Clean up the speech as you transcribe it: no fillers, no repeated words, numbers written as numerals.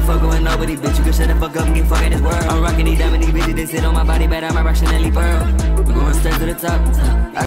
fuck going over these bitch. You can shut the fuck up and get fucked in this world. I'm rocking these diamond, these bitches, they sit on my body, but I'm a rationally pearl. We going straight to the top.